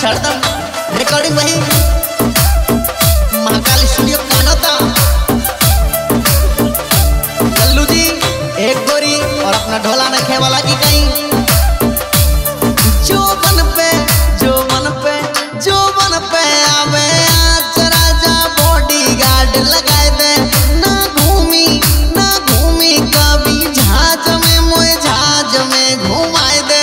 छड़दम recording वही Mahakal studio Kanota. Lallu ji एक गोरी और अपना ढोला नखे वाला की कहीं जो मन पे आवे आज राजा बॉडीगार्ड लगाए दे। ना घूमी कभी जहाज में मोए जहाज में घुमाए दे।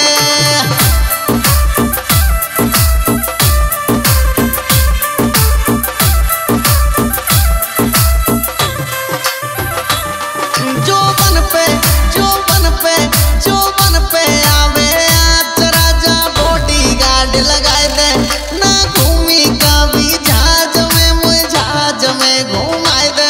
जो बन पे आवे आज राजा बॉडीगार्ड लगाए दे। ना घूमी कभी जहाज में मुझे जहाज में घुमाए दे।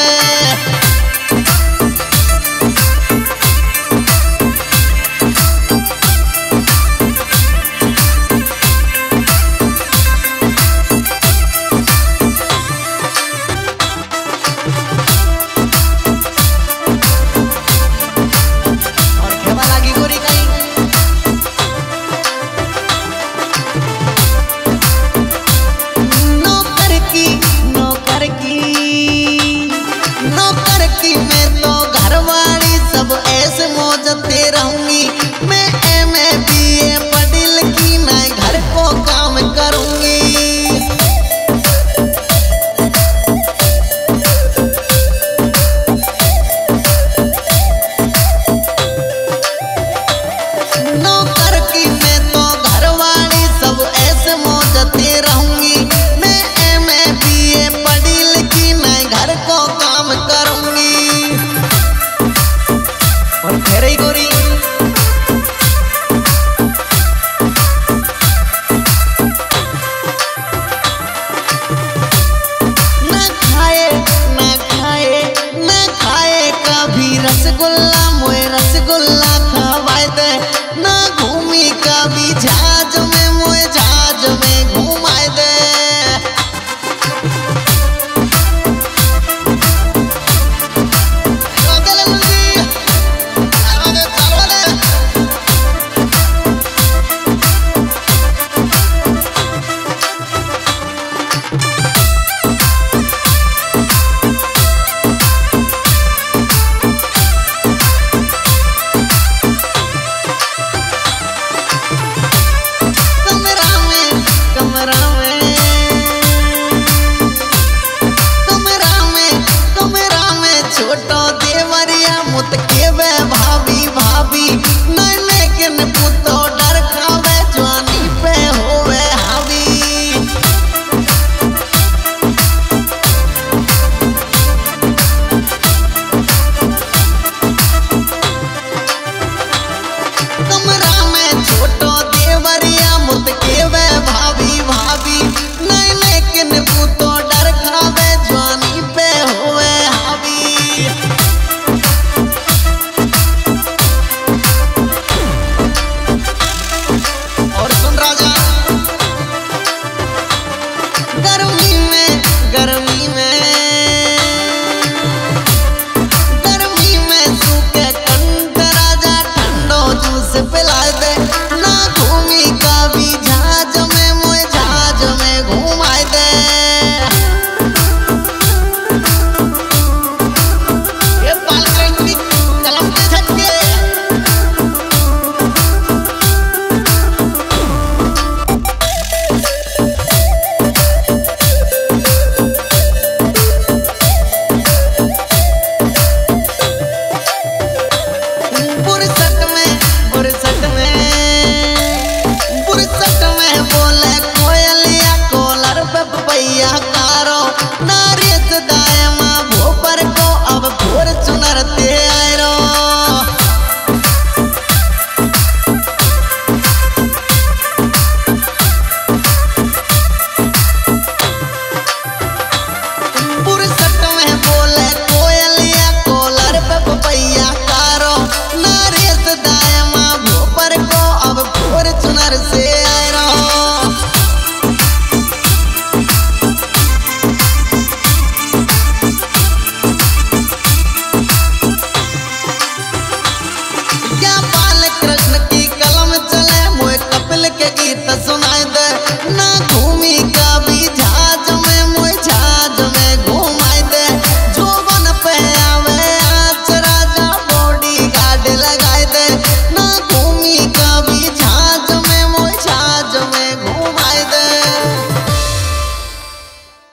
नौकर की मैं तो घरवाली सब ऐसे मौजते रहूंगी। मैं MA BA पढ़ी लिखी ना घर को काम करूंगी। नौकर की मैं तो घरवाली सब ऐसे मौजते रहूंगी। मैं MA BA पढ़ी लिखी ना घर को काम करूंगी। और फिर ही गोरी ना खाए कभी रसगुल्ला मोए रसगुल्ला खवाए दे। ना घूमी कभी जहाज में मोए जहाज में घुमाए दे। कमरा में छोटो देवरिया मुत के वे भाभी नैने के पुतो डर खावे जवानी पे होवे हावी। कमरा में छोटो देवरिया मुत के वे भाभी नैने के पुतो डर खावे जवानी पे होवे हावी। और सुन राजा गर्मी में सूखे कंठ राजा ठंडो जूस पिलाए दे। ना घूमी कभी जहाज में मोए जहाज में घुमाए दे। ये बालकनी कलम के झटके बुरसट में बोले कोयलिया कोलर पे पपैया कारो। नारियत दायमा भोपर को अब भोर चुनरते आए रो। बुरसट में बोले कोयलिया कोलर पे पपैया कारो। नारियत दायमा भोपर को अब भोर चुनर से आए रो। या बाल कृष्ण की कलम चले मोए कपिल के गीत सुनाए दे।